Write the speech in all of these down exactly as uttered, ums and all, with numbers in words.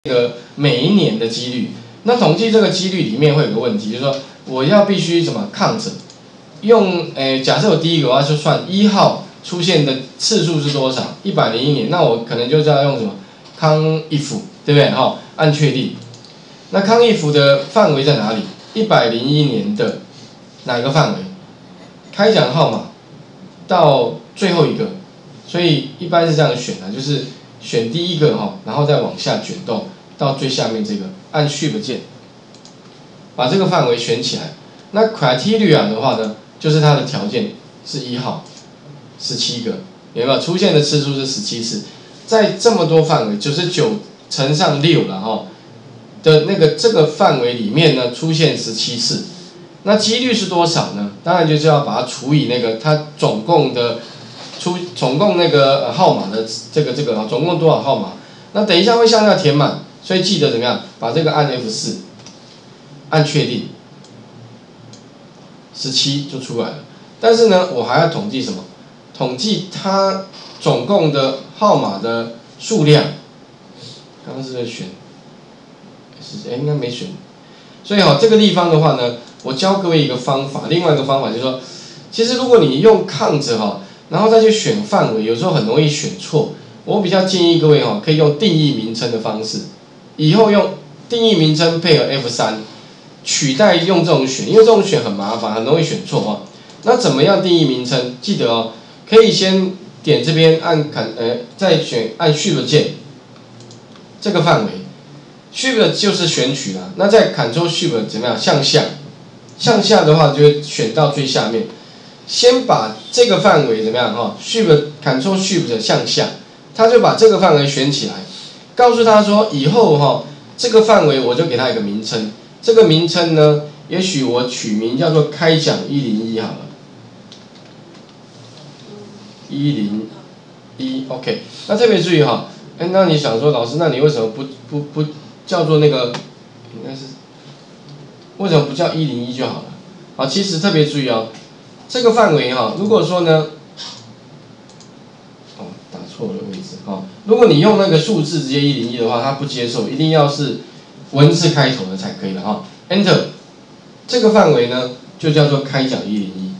这个每一年的几率。那统计这个几率里面会有个问题，就是说我要必须什么抗者，用诶假设我第一个我要去算一号出现的次数是多少，一百零一年，那我可能就是要用什么康 if 对不对？哈，按确定。那康 if 的范围在哪里？一百零一年的哪一个范围？开奖号码到最后一个，所以一般是这样选的，就是选第一个哈，然后再往下卷动到最下面这个，按 Shift 键，把这个范围选起来。那 criteria 的话呢，就是它的条件是一号，十七个，有没有出现的次数是十七次？在这么多范围，九十九乘上六了哈的那个这个范围里面呢，出现十七次。那几率是多少呢？当然就是要把它除以那个它总共的出总共那个、呃、号码的这个这个总共多少号码？那等一下会向下填满，所以记得怎么样？把这个按 F 四， 按确定，十七就出来了。但是呢，我还要统计什么？统计它总共的号码的数量。刚刚是在选，是哎应该没选。所以哈、哦，这个地方的话呢，我教各位一个方法，另外一个方法就是说，其实如果你用抗着哈，然后再去选范围，有时候很容易选错。我比较建议各位哈，可以用定义名称的方式，以后用定义名称配合 F 三， 取代用这种选，因为这种选很麻烦，很容易选错哈。那怎么样定义名称？记得哦，可以先点这边按 Ctrl 呃，再选按 Shift 键，这个范围。Shift 就是选取了，那再 Ctrl Shift 怎么样？向下，向下的话就会选到最下面。先把这个范围怎么样哈 ？Shift Ctrl Shift 向下，他就把这个范围选起来，告诉他说以后哈，这个范围我就给他一个名称，这个名称呢，也许我取名叫做开奖一零一好了，一零一 OK。那特别注意哈，哎，那你想说老师，那你为什么不不不叫做那个，应该是为什么不叫一零一就好了？好，其实特别注意哦，这个范围哈，如果说呢，哦，打错了位置哈，如果你用那个数字直接一零一的话，它不接受，一定要是文字开头的才可以了哈。Enter， 这个范围呢就叫做开奖一零一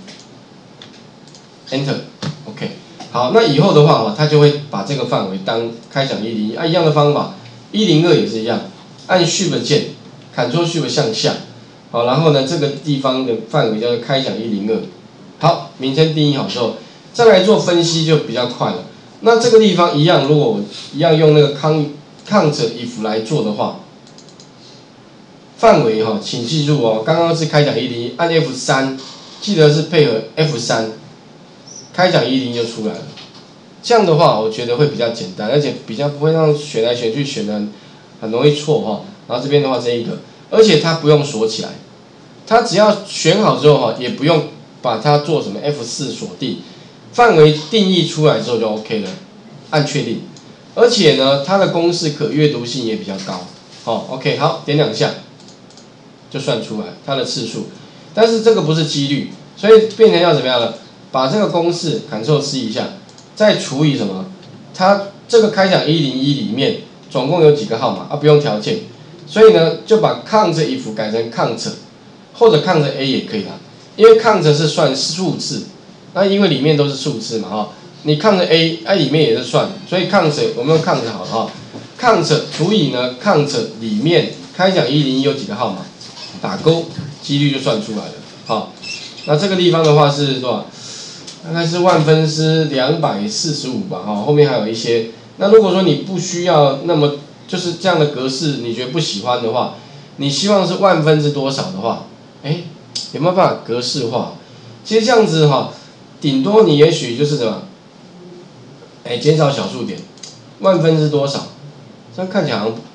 ，Enter，OK。好，那以后的话它就会把这个范围当开奖一零一，按一样的方法，一零二也是一样，按 Shift 键 ，Ctrl Shift 向下，好，然后呢这个地方的范围叫做开奖一零二。好，名称定义好之后，再来做分析就比较快了。那这个地方一样，如果我一样用那个 Ctrl if 来做的话，范围哈，请记住哦，刚刚是开奖一零一，按 F 三， 记得是配合 F 三， 开奖一零一就出来了。这样的话，我觉得会比较简单，而且比较不会让选来选去选的很容易错哈。然后这边的话这一个，而且它不用锁起来，它只要选好之后哈，也不用把它做什么 F 四 锁定，范围定义出来之后就 OK 了，按确定。而且呢，它的公式可阅读性也比较高。好 ，OK， 好，点两下就算出来它的次数，但是这个不是几率，所以变成要怎么样呢？把这个公式 Ctrl C 一下，再除以什么？它这个开奖一零一里面总共有几个号码啊？不用条件，所以呢就把 Ctrl if 改成 Ctrl， 或者 Ctrl A 也可以啦。因为 Ctrl 是算数字，那因为里面都是数字嘛哈，你 Ctrl A， 哎、啊、里面也是算，所以 Ctrl 我们用 Ctrl 好了哈 ，Ctrl 除以呢 Ctrl 里面开奖一零一有几个号码，打勾，几率就算出来了。好，那这个地方的话是多少？大概是万分之两百四十五吧哈，后面还有一些。那如果说你不需要那么就是这样的格式，你觉得不喜欢的话，你希望是万分之多少的话，哎，有没有办法格式化？其实这样子哈，顶多你也许就是什么，哎，减少小数点，万分之多少，这样看起来好像